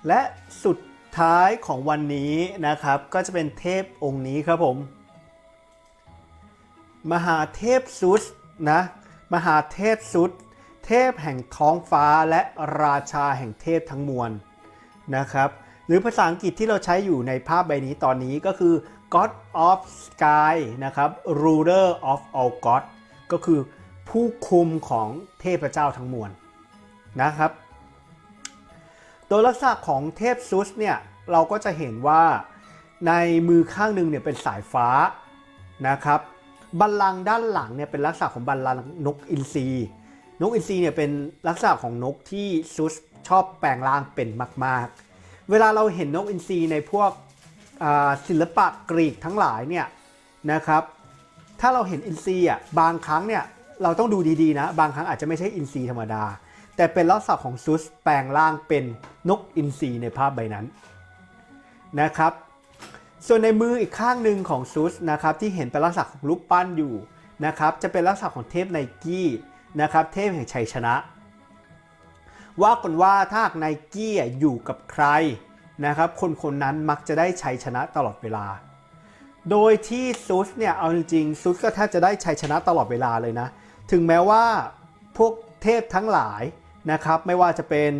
และสุดท้ายของวันนี้นะครับก็จะเป็นเทพองค์นี้ครับผมมหาเทพซุสนะมหาเทพซุสเทพแห่งท้องฟ้าและราชาแห่งเทพทั้งมวลนะครับหรือภาษาอังกฤษที่เราใช้อยู่ในภาพใบนี้ตอนนี้ก็คือ God of Sky นะครับ Ruler of all God ก็คือผู้คุมของเทพเจ้าทั้งมวลนะครับโดยลักษณะของเทพซุสเนี่ยเราก็จะเห็นว่าในมือข้างหนึ่งเนี่ยเป็นสายฟ้านะครับบัลลังก์ด้านหลังเนี่ยเป็นลักษณะของบัลลังก์นกอินทรีนกอินทรีเนี่ยเป็นลักษณะของนกที่ซุสชอบแปลงร่างเป็นมากๆเวลาเราเห็นนกอินทรีในพวกศิลปะกรีกทั้งหลายเนี่ยนะครับถ้าเราเห็นอินทรีอ่ะบางครั้งเนี่ยเราต้องดูดีๆนะบางครั้งอาจจะไม่ใช่อินทรีธรรมดาแต่เป็นลักษณะของซุสแปลงร่างเป็นนกอินทรีในภาพใบนั้นนะครับส่วนในมืออีกข้างหนึ่งของซุสนะครับที่เห็นเป็นลักษณะของรูปปั้นอยู่นะครับจะเป็นลักษณะของเทพไนกี้นะครับเทพแห่งชัยชนะว่ากันว่าถ้าไนกี้อยู่กับใครนะครับคนนั้นมักจะได้ชัยชนะตลอดเวลาโดยที่ซุสเนี่ยเอาจริงๆซุสก็แทบจะได้ชัยชนะตลอดเวลาเลยนะถึงแม้ว่าพวกเทพทั้งหลายนะครับไม่ว่าจะเป็น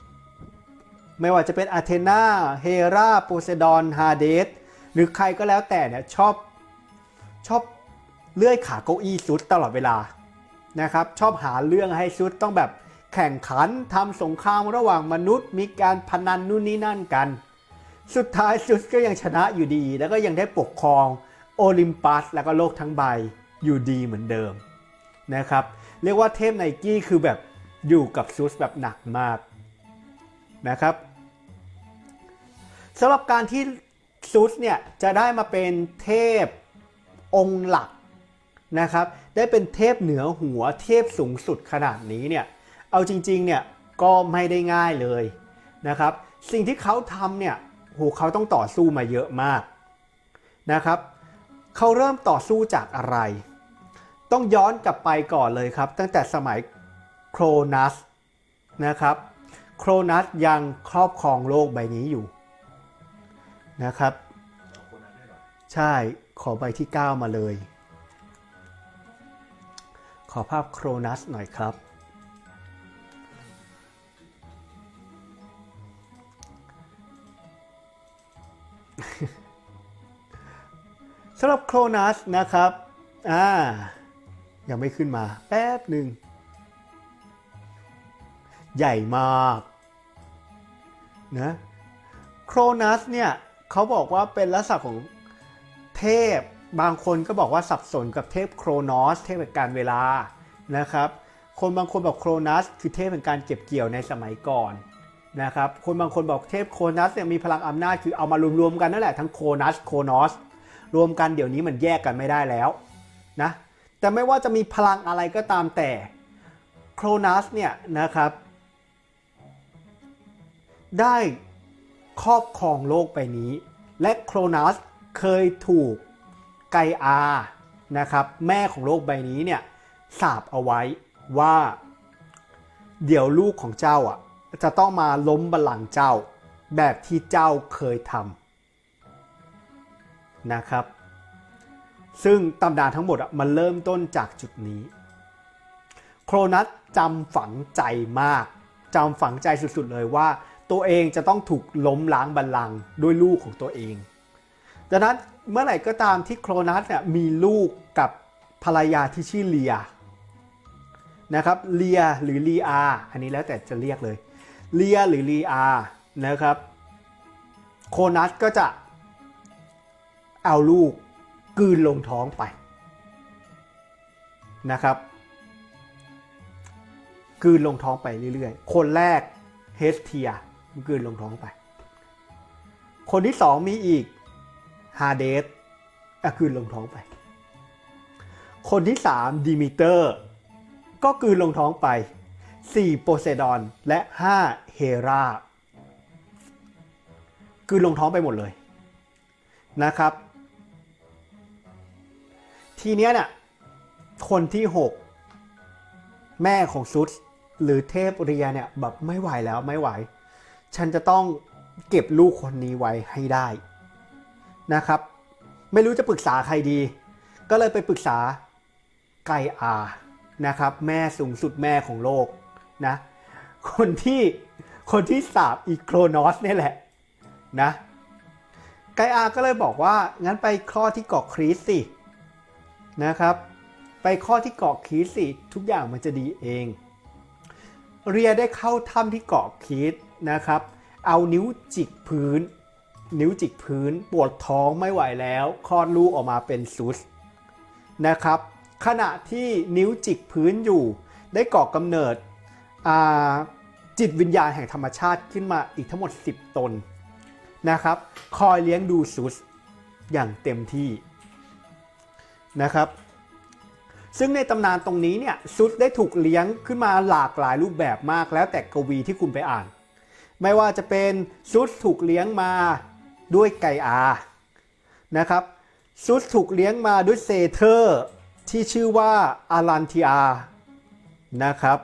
อาเธนาเฮราโพไซดอนฮาเดสหรือใครก็แล้วแต่เนี่ยชอบเลื่อยขาเก้าอี้ซุสตลอดเวลานะครับชอบหาเรื่องให้ซุสต้องแบบแข่งขันทำสงครามระหว่างมนุษย์มีการพนันนู่นนี่นั่นกันสุดท้ายซุสก็ยังชนะอยู่ดีแล้วก็ยังได้ปกครองโอลิมปัสแล้วก็โลกทั้งใบอยู่ดีเหมือนเดิมนะครับเรียกว่าเทพไนกี้คือแบบอยู่กับซุสแบบหนักมากนะครับสำหรับการที่ซุสเนี่ยจะได้มาเป็นเทพองค์หลักนะครับได้เป็นเทพเหนือหัวเทพสูงสุดขนาดนี้เนี่ยเอาจริงๆเนี่ยก็ไม่ได้ง่ายเลยนะครับสิ่งที่เขาทำเนี่ยเขาต้องต่อสู้มาเยอะมากนะครับเขาเริ่มต่อสู้จากอะไรต้องย้อนกลับไปก่อนเลยครับตั้งแต่สมัยโครนัสนะครับโครนัสยังครอบครองโลกใบนี้อยู่นะครับใช่ขอใบที่9มาเลยขอภาพโครนัสหน่อยครับสำหรับโครนัสนะครับยังไม่ขึ้นมาแป๊บหนึ่งใหญ่มากนะโครนัสเนี่ยเขาบอกว่าเป็นลักษณะของเทพบางคนก็บอกว่าสับสนกับเทพโครนอสเทพแห่งการเวลานะครับคนบางคนบอกโครนัสคือเทพแห่งการเก็บเกี่ยวในสมัยก่อนนะครับคนบางคนบอกเทพโครนัสเนี่ยมีพลังอำนาจคือเอามารวมๆกันนั่นแหละทั้งโครนัสโครนอสรวมกันเดี๋ยวนี้มันแยกกันไม่ได้แล้วนะแต่ไม่ว่าจะมีพลังอะไรก็ตามแต่โครนัสเนี่ยนะครับได้ครอบครองโลกใบนี้และโครนัสเคยถูกไกอานะครับแม่ของโลกใบนี้เนี่ยสาปเอาไว้ว่าเดี๋ยวลูกของเจ้าจะต้องมาล้มบัลลังก์เจ้าแบบที่เจ้าเคยทำนะครับซึ่งตำนานทั้งหมดมันเริ่มต้นจากจุดนี้โครนัสจำฝังใจมากจำฝังใจสุดๆเลยว่าตัวเองจะต้องถูกล้มล้างบัลลังก์ด้วยลูกของตัวเองดังนั้นเมื่อไหร่ก็ตามที่โครนัสเนี่ยมีลูกกับภรรยาที่ชื่อเลียนะครับเลียหรือลีอาอันนี้แล้วแต่จะเรียกเลยเลียหรือลีอานะครับโครนัสก็จะเอาลูกกลืนลงท้องไปนะครับกลืนลงท้องไปเรื่อยๆคนแรกเฮสเทียกลืนลงท้องไปคนที่2มีอีกฮาเดสกลืนลงท้องไปคนที่3ดิมิเตอร์ก็กลืนลงท้องไป4โพไซดอนและ5เฮรากลืนลงท้องไปหมดเลยนะครับทีเนี้ยเนี่ยคนที่6แม่ของซุสหรือเทพเรียเนี่ยแบบไม่ไหวแล้วไม่ไหวฉันจะต้องเก็บลูกคนนี้ไว้ให้ได้นะครับไม่รู้จะปรึกษาใครดีก็เลยไปปรึกษาไกอานะครับแม่สูงสุดแม่ของโลกนะคนที่สาปอีโครนอสเนี่ยแหละนะไกอาก็เลยบอกว่างั้นไปคลอดที่เกาะครีตสินะครับไปคลอดที่เกาะครีตสิทุกอย่างมันจะดีเองเรียได้เข้าถ้ำที่เกาะครีตนะครับเอานิ้วจิกพื้นปวดท้องไม่ไหวแล้วคลอดลูกออกมาเป็นซุสนะครับขณะที่นิ้วจิกพื้นอยู่ได้ก่อกำเนิดจิตวิญญาณแห่งธรรมชาติขึ้นมาอีกทั้งหมด10 ตนนะครับคอยเลี้ยงดูซุสอย่างเต็มที่นะครับซึ่งในตำนานตรงนี้เนี่ยซุสได้ถูกเลี้ยงขึ้นมาหลากหลายรูปแบบมากแล้วแต่กวีที่คุณไปอ่านไม่ว่าจะเป็นซุสถูกเลี้ยงมาด้วยไกอานะครับซุสถูกเลี้ยงมาด้วยเซเทอร์ที่ชื่อว่าอารันทิอานะครับ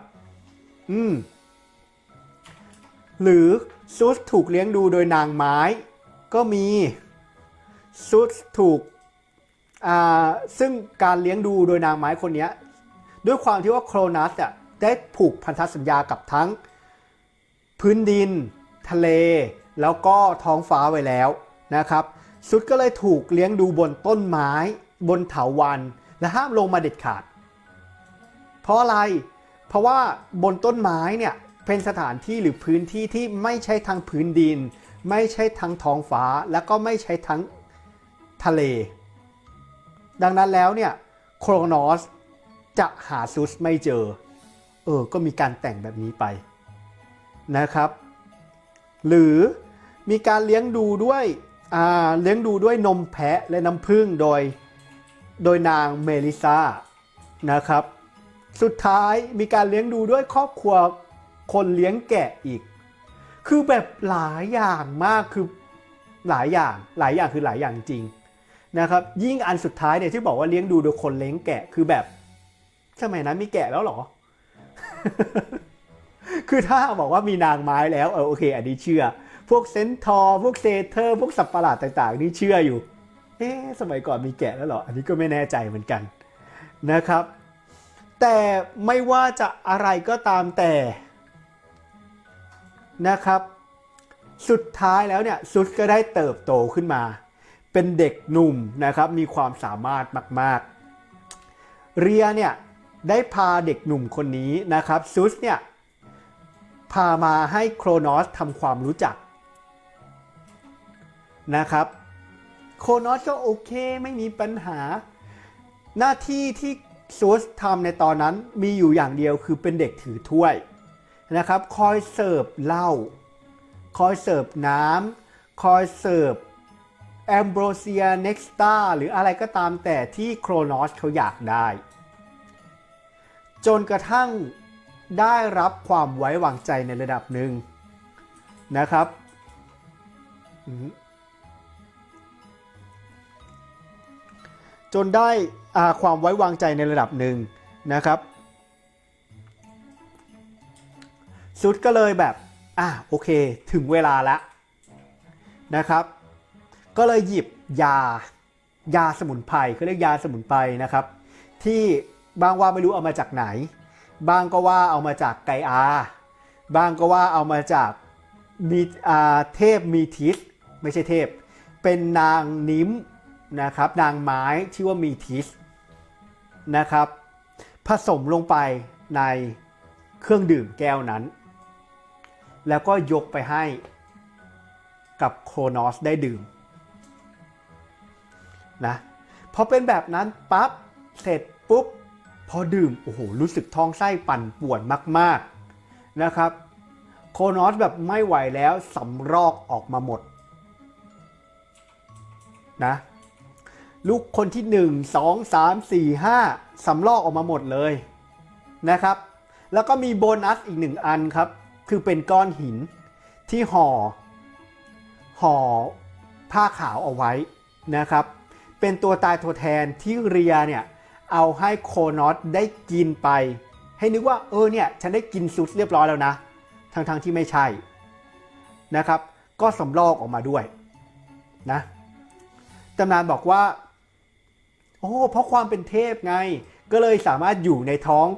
หรือซุสถูกเลี้ยงดูโดยนางไม้ก็มีซุสถูกซึ่งการเลี้ยงดูโดยนางไม้คนนี้ด้วยความที่ว่าโครนัสได้ผูกพันธสัญญากับทั้งพื้นดินทะเลแล้วก็ท้องฟ้าไว้แล้วนะครับซุสก็เลยถูกเลี้ยงดูบนต้นไม้บนเถาวัลย์และห้ามลงมาเด็ดขาดเพราะอะไรเพราะว่าบนต้นไม้เนี่ยเป็นสถานที่หรือพื้นที่ที่ไม่ใช่ทั้งพื้นดินไม่ใช่ทั้งท้องฟ้าและก็ไม่ใช่ทั้งทะเลดังนั้นแล้วเนี่ยโครนอสจะหาซุสไม่เจอก็มีการแต่งแบบนี้ไปนะครับหรือมีการเลี้ยงดูด้วยนมแพะและน้ำผึ้งโดยนางเมลิซานะครับสุดท้ายมีการเลี้ยงดูด้วยครอบครัวคนเลี้ยงแกะอีกคือแบบหลายอย่างมากคือหลายอย่างคือหลายอย่างจริงนะครับยิ่งอันสุดท้ายเนี่ยที่บอกว่าเลี้ยงดูโดยคนเลี้ยงแกะคือแบบสมัยนั้นมีแกะแล้วเหรอ คือถ้าบอกว่ามีนางไม้แล้วโอเคอันนี้เชื่อพวกเซนทอร์พวกเซเทอร์พวกสัตว์ประหลาดต่างๆนี่เชื่ออยู่สมัยก่อนมีแกะแล้วเหรออันนี้ก็ไม่แน่ใจเหมือนกันนะครับแต่ไม่ว่าจะอะไรก็ตามแต่นะครับสุดท้ายแล้วเนี่ยซุสก็ได้เติบโตขึ้นมาเป็นเด็กหนุ่มนะครับมีความสามารถมากๆเรียเนี่ยได้พาเด็กหนุ่มคนนี้นะครับซุสเนี่ยพามาให้โครนอสทำความรู้จักนะครับโครนอสก็โอเคไม่มีปัญหาหน้าที่ที่ซุสทำในตอนนั้นมีอยู่อย่างเดียวคือเป็นเด็กถือถ้วยนะครับคอยเสิร์ฟเหล้าคอยเสิร์ฟน้ำคอยเสิร์ฟแอมโบรเซียเน็กสตาหรืออะไรก็ตามแต่ที่โครนอสเขาอยากได้จนกระทั่งได้รับความไว้วางใจในระดับหนึ่งนะครับจนได้ความไว้วางใจในระดับหนึ่งนะครับซุสก็เลยแบบโอเคถึงเวลาแล้วนะครับก็เลยหยิบยาสมุนไพรเขาเรียกยาสมุนไพรนะครับที่บางว่าไม่รู้เอามาจากไหนบางก็ว่าเอามาจากไกอาบางก็ว่าเอามาจากเทพมีทิสไม่ใช่เทพเป็นนางนิ้มนะครับนางไม้ชื่อว่ามีทิสนะครับผสมลงไปในเครื่องดื่มแก้วนั้นแล้วก็ยกไปให้กับโครนอสได้ดื่มนะพอเป็นแบบนั้นปั๊บเสร็จปุ๊บพอดื่มโอ้โหรู้สึกท้องไส้ปั่นป่วนมากๆนะครับโครนอสแบบไม่ไหวแล้วสำรอกออกมาหมดนะลูกคนที่1 2 3 4 5สำรอกออกมาหมดเลยนะครับแล้วก็มีโบนัสอีก1อันครับคือเป็นก้อนหินที่ห่อผ้าขาวเอาไว้นะครับเป็นตัวตายตัวแทนที่เรียเนี่ยเอาให้โครนอสได้กินไปให้นึกว่าเนี่ยฉันได้กินซุสเรียบร้อยแล้วนะทั้งที่ไม่ใช่นะครับก็สำรอกออกมาด้วยนะตำนานบอกว่าโอ้เพราะความเป็นเทพไงก็เลยสามารถอยู่ในท้อง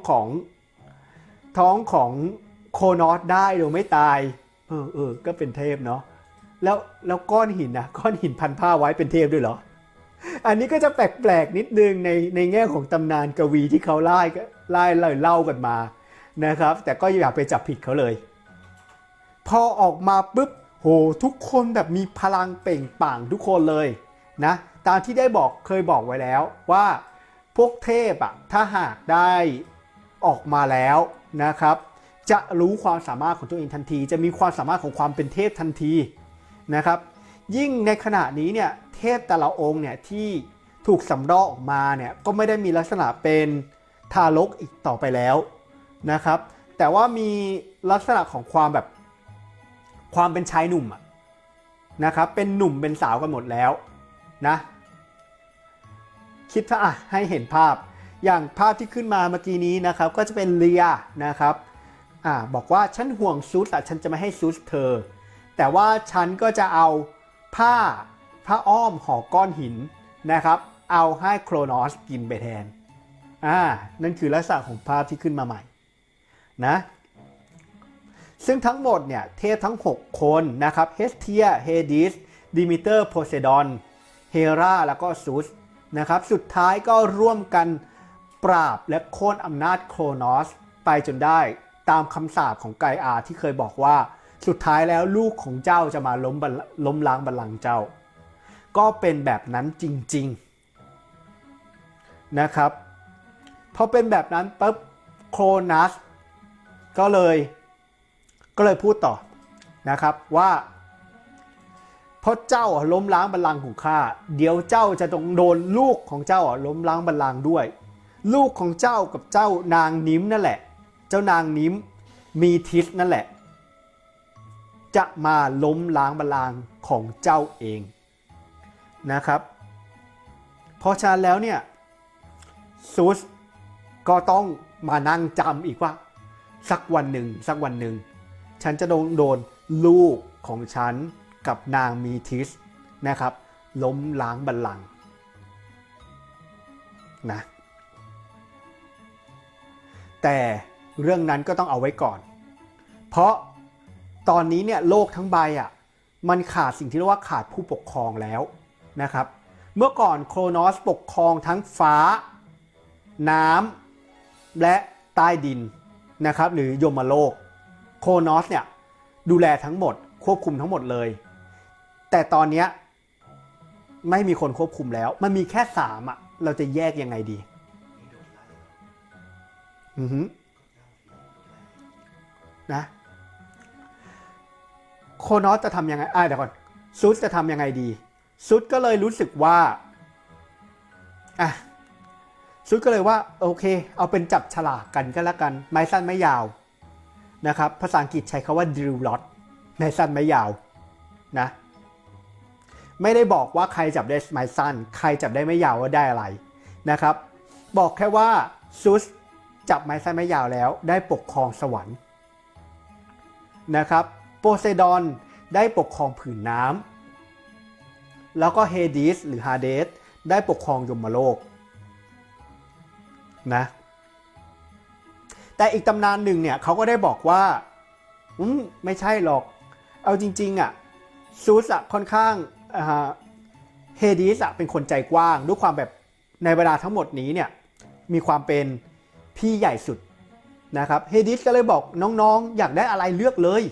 ของโคนอสได้โดยไม่ตายก็เป็นเทพเนาะแล้วก้อนหินนะก้อนหินพันผ้าไว้เป็นเทพด้วยเหรออันนี้ก็จะแปลกๆนิดนึงในแง่ของตำนานกวีที่เขาเล่ากันมานะครับแต่ก็อย่าไปจับผิดเขาเลยพอออกมาปุ๊บโหทุกคนแบบมีพลังเปล่งปลั่งทุกคนเลยนะตามที่ได้เคยบอกไว้แล้วว่าพวกเทพอะถ้าหากได้ออกมาแล้วนะครับจะรู้ความสามารถของตัวเองทันทีจะมีความสามารถของความเป็นเทพทันทีนะครับยิ่งในขณะนี้เนี่ยเทพแต่ละองค์เนี่ยที่ถูกสำรอกออกมาเนี่ยก็ไม่ได้มีลักษณะเป็นทารกอีกต่อไปแล้วนะครับแต่ว่ามีลักษณะของความเป็นชายหนุ่มนะครับเป็นหนุ่มเป็นสาวกันหมดแล้วนะคิดว่าให้เห็นภาพอย่างภาพที่ขึ้นมาเมื่อกี้นี้นะครับก็จะเป็นเลียนะครับบอกว่าฉันห่วงซูสฉันจะไม่ให้ซูสเธอแต่ว่าฉันก็จะเอาผ้าอ้อมห่อก้อนหินนะครับเอาให้โครนอสกินไปแทนนั่นคือลักษณะของภาพที่ขึ้นมาใหม่นะซึ่งทั้งหมดเนี่ยเทพทั้ง6คนนะครับเฮสเทียเฮดิสดิมิเตอร์โพไซดอนเฮราแล้วก็ซูสนะครับสุดท้ายก็ร่วมกันปราบและโค่นอำนาจโครนอสไปจนได้ตามคำสาปของไกอาที่เคยบอกว่าสุดท้ายแล้วลูกของเจ้าจะมาล้มล้างบัลลังก์เจ้าก็เป็นแบบนั้นจริงๆนะครับพอเป็นแบบนั้นปุ๊บโครนัสก็เลยพูดต่อนะครับว่าเพราะเจ้าล้มล้างบัลลังก์ของข้าเดี๋ยวเจ้าจะต้องโดนลูกของเจ้าล้มล้างบัลลังก์ด้วยลูกของเจ้ากับเจ้านางนิ้มนั่นแหละเจ้านางนิ้มมีทิสนั่นแหละจะมาล้มล้างบัลลังก์ของเจ้าเองนะครับเพราะฉะนั้นแล้วเนี่ยซูสก็ต้องมานั่งจำอีกว่าสักวันหนึ่งฉันจะโดนลูกของฉันกับนางมีทิสนะครับล้มล้างบัลลังก์นะแต่เรื่องนั้นก็ต้องเอาไว้ก่อนเพราะตอนนี้เนี่ยโลกทั้งใบมันขาดสิ่งที่เรียกว่าขาดผู้ปกครองแล้วนะครับเมื่อก่อนโครนอสปกครองทั้งฟ้าน้ำและใต้ดินนะครับหรือยมโลกโครนอสเนี่ยดูแลทั้งหมดควบคุมทั้งหมดเลยแต่ตอนนี้ไม่มีคนควบคุมแล้วมันมีแค่3เราจะแยกยังไงดีนะโครนอสจะทำยังไงเดี๋ยวก่อนซุสจะทำยังไงดีซุสก็เลยรู้สึกว่าซุสก็เลยว่าโอเคเอาเป็นจับฉลากกันก็แล้วกันไม้สั้นไม้ยาวนะครับภาษาอังกฤษใช้คำว่า drill lot ไม้สั้นไม้ยาวนะไม่ได้บอกว่าใครจับได้ไม้สั้นใครจับได้ไม้ยาวว่าได้อะไรนะครับบอกแค่ว่าซุสจับไม้สั้นไม้ยาวแล้วได้ปกครองสวรรค์นะครับโพไซดอนได้ปกครองผืนน้ำแล้วก็เฮดิสหรือฮาเดสได้ปกครองยมโลกนะแต่อีกตำนานหนึ่งเนี่ยเขาก็ได้บอกว่าไม่ใช่หรอกเอาจริงๆซูสค่อนข้างเฮดิสเป็นคนใจกว้างด้วยความแบบในเวลาทั้งหมดนี้เนี่ยมีความเป็นพี่ใหญ่สุดนะครับเฮดิสก็เลยบอกน้องๆอยากได้อะไรเลือกเลย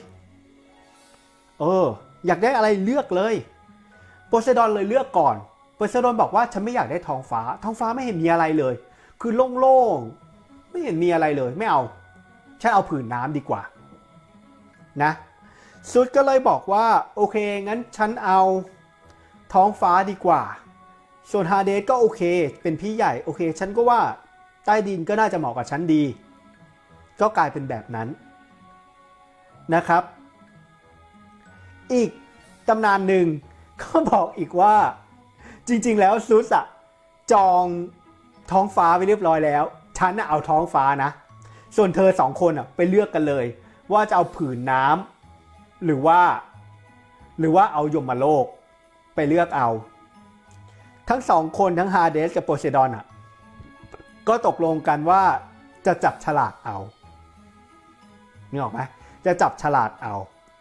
อยากได้อะไรเลือกเลยโพไซดอนเลยเลือกก่อนโพไซดอนบอกว่าฉันไม่อยากได้ท้องฟ้าไม่เห็นมีอะไรเลยคือโล่งๆไม่เห็นมีอะไรเลยไม่เอาฉันเอาผืนน้ำดีกว่านะซุสก็เลยบอกว่าโอเคงั้นฉันเอาท้องฟ้าดีกว่าส่วนฮาเดสก็โอเคเป็นพี่ใหญ่โอเคฉันก็ว่าใต้ดินก็น่าจะเหมาะกับฉันดีก็กลายเป็นแบบนั้นนะครับอีกตำนานหนึ่งก็บอกอีกว่าจริงๆแล้วซุสจองท้องฟ้าไปเรียบร้อยแล้วฉันเอาท้องฟ้านะส่วนเธอ2คนไปเลือกกันเลยว่าจะเอาผืนน้ำหรือว่าหรือว่าเอายมโลกไปเลือกเอาทั้งสองคนทั้งฮาเดสกับโพไซดอนอ่ะก็ตกลงกันว่าจะจับฉลากเอานึกออกไหมจะจับฉลากเอา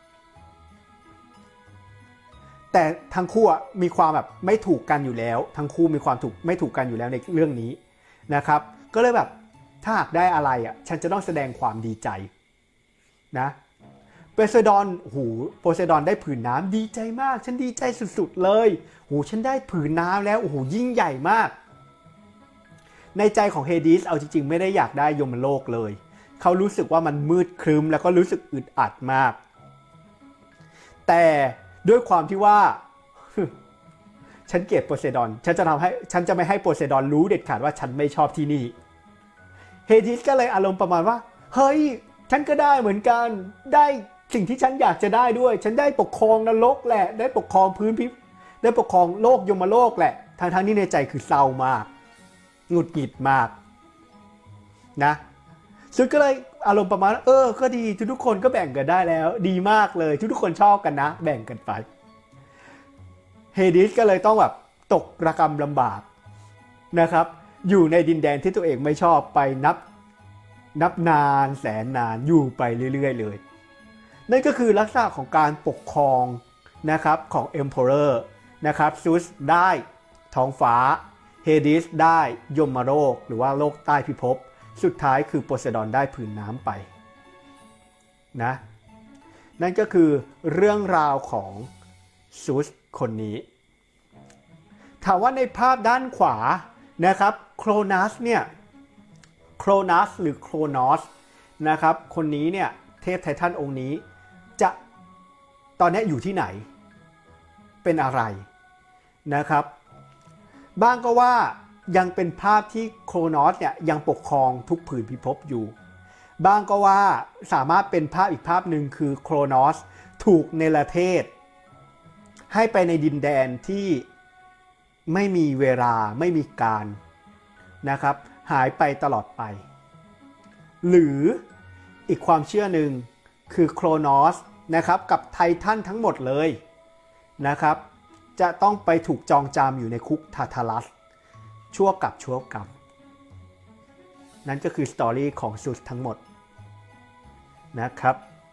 แต่ทั้งคู่มีความแบบไม่ถูกกันอยู่แล้วทั้งคู่มีความไม่ถูกกันอยู่แล้วในเรื่องนี้นะครับก็เลยแบบถ้าหากได้อะไรอ่ะฉันจะต้องแสดงความดีใจนะโพไซดอนโพไซดอนได้ผืนน้ำดีใจมากฉันดีใจสุดๆเลยฉันได้ผืนน้ำแล้วยิ่งใหญ่มากในใจของเฮดิสเอาจริงๆไม่ได้อยากได้ยมโลกเลยเขารู้สึกว่ามันมืดครึ้มแล้วก็รู้สึกอึดอัดมากแต่ด้วยความที่ว่าฉันเกลียดโพไซดอนฉันจะไม่ให้โพไซดอนรู้เด็ดขาดว่าฉันไม่ชอบที่นี่เฮดิสก็เลยอารมณ์ประมาณว่าเฮ้ยฉันก็ได้เหมือนกันได้สิ่งที่ฉันอยากจะได้ด้วยฉันได้ปกครองนรกแหละได้ปกครองพื้นพิภพได้ปกครองโลกยมโลกแหละทั้งนี้ในใจคือเศร้ามากหงุดหงิดมากนะซึ่งก็เลยอารมณ์ประมาณก็ดีทุกคนก็แบ่งกันได้แล้วดีมากเลยทุกคนชอบกันนะแบ่งกันไปเฮดิสก็เลยต้องแบบตกระกำลำบากนะครับอยู่ในดินแดนที่ตัวเองไม่ชอบไปนับนานแสนนานอยู่ไปเรื่อยๆเลยนั่นก็คือลักษณะของการปกครองนะครับของ Emperor นะครับซูสได้ท้องฟ้าเฮดิสได้ยมโลกหรือว่าโลกใต้พิภพสุดท้ายคือโพไซดอนได้ผืนน้ำไปนะนั่นก็คือเรื่องราวของซูสคนนี้ถามว่าในภาพด้านขวานะครับโครนัสเนี่ยโครนัสหรือโครนอสนะครับคนนี้เนี่ยเทพไททันองค์นี้จะตอนนี้อยู่ที่ไหนเป็นอะไรนะครับบ้างก็ว่ายังเป็นภาพที่โครนอสเนี่ยยังปกครองทุกผืนพิภพอยู่บ้างก็ว่าสามารถเป็นภาพอีกภาพหนึ่งคือโครนอสถูกเนรเทศให้ไปในดินแดนที่ไม่มีเวลาไม่มีการนะครับหายไปตลอดไปหรืออีกความเชื่อหนึ่งคือโครนอสนะครับกับไททันทั้งหมดเลยนะครับจะต้องไปถูกจองจำอยู่ในคุกทาทารัสชั่วกับชั่วกรรมนั่นก็คือสตอรี่ของซูสทั้งหมดนะครับ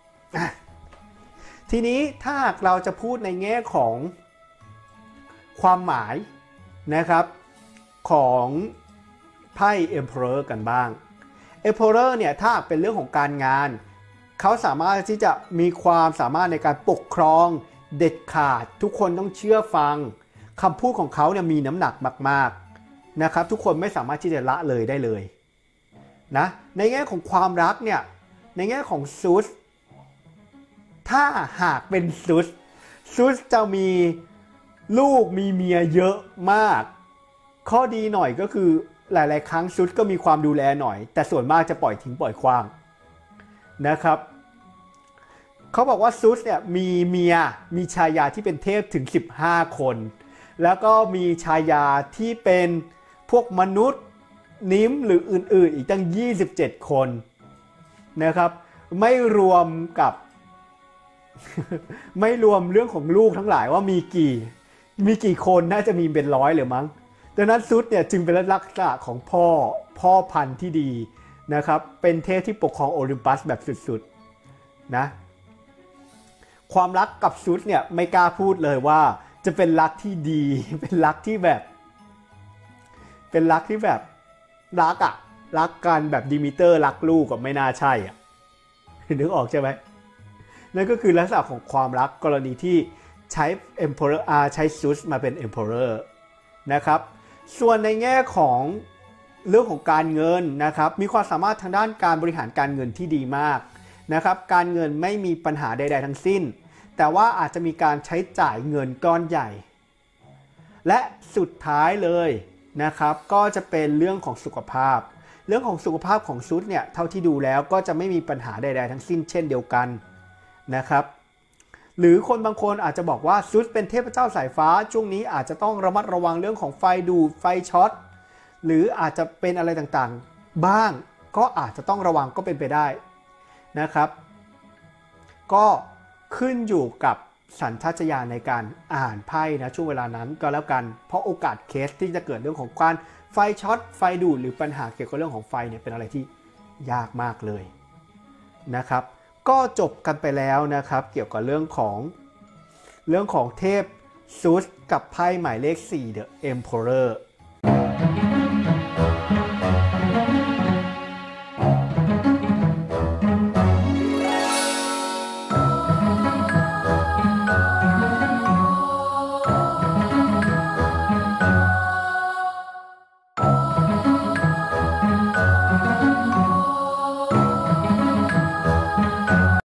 ทีนี้ถ้าหากเราจะพูดในแง่ของความหมายนะครับของไพ่ Emperor กันบ้าง Emperor เนี่ยถ้าเป็นเรื่องของการงานเขาสามารถที่จะมีความสามารถในการปกครองเด็ดขาดทุกคนต้องเชื่อฟังคำพูดของเขาเนี่ยมีน้ำหนักมากๆนะครับทุกคนไม่สามารถที่จะละเลยได้เลยนะในแง่ของความรักเนี่ยในแง่ของซูสถ้าหากเป็นซูสจะมีลูกมีเมียเยอะมากข้อดีหน่อยก็คือหลายๆครั้งซูสก็มีความดูแลหน่อยแต่ส่วนมากจะปล่อยทิ้งปล่อยขว้างนะครับเขาบอกว่าซูสเนี่ยมีเมียมีชายาที่เป็นเทพถึง15คนแล้วก็มีชายาที่เป็นพวกมนุษย์นิมหรืออื่นๆอีกตั้ง27คนนะครับไม่รวมกับ ไม่รวมเรื่องของลูกทั้งหลายว่ามีกี่คนน่าจะมีเป็น100หรือมั้งดังนั้นซูสเนี่ยจึงเป็นลักษณะของพ่อพันธุ์ที่ดีนะครับเป็นเทพที่ปกครองโอลิมปัสแบบสุดๆนะความรักกับซูสเนี่ยไม่กล้าพูดเลยว่าจะเป็นรักที่ดีเป็นรักที่แบบรักกันแบบดิมิเตอร์รักลูกก็ไม่น่าใช่อ่ะนึกออกใช่ไหมนั่นก็คือลักษณะของความรักกรณีที่ใช้ Emperor ใช้ซูสมาเป็น Emperor นะครับส่วนในแง่ของเรื่องของการเงินนะครับมีความสามารถทางด้านการบริหารการเงินที่ดีมากนะครับการเงินไม่มีปัญหาใดๆทั้งสิ้นแต่ว่าอาจจะมีการใช้จ่ายเงินก้อนใหญ่และสุดท้ายเลยนะครับก็จะเป็นเรื่องของสุขภาพของซูสเนี่ยเท่าที่ดูแล้วก็จะไม่มีปัญหาใดๆทั้งสิ้นเช่นเดียวกันนะครับหรือคนบางคนอาจจะบอกว่าซูสเป็นเทพเจ้าสายฟ้าช่วงนี้อาจจะต้องระมัดระวังเรื่องของไฟดูดไฟช็อตหรืออาจจะเป็นอะไรต่างๆบ้างก็อาจจะต้องระวังก็เป็นไปได้นะครับก็ขึ้นอยู่กับสัญชาตญาณในการอ่านไพ่นะช่วงเวลานั้นก็แล้วกันเพราะโอกาสเคสที่จะเกิดเรื่องของการไฟช็อตไฟดูดหรือปัญหาเกี่ยวกับเรื่องของไฟเนี่ยเป็นอะไรที่ยากมากเลยนะครับก็จบกันไปแล้วนะครับเกี่ยวกับเรื่องของเทพซุสกับไพ่หมายเลข4 The Emperor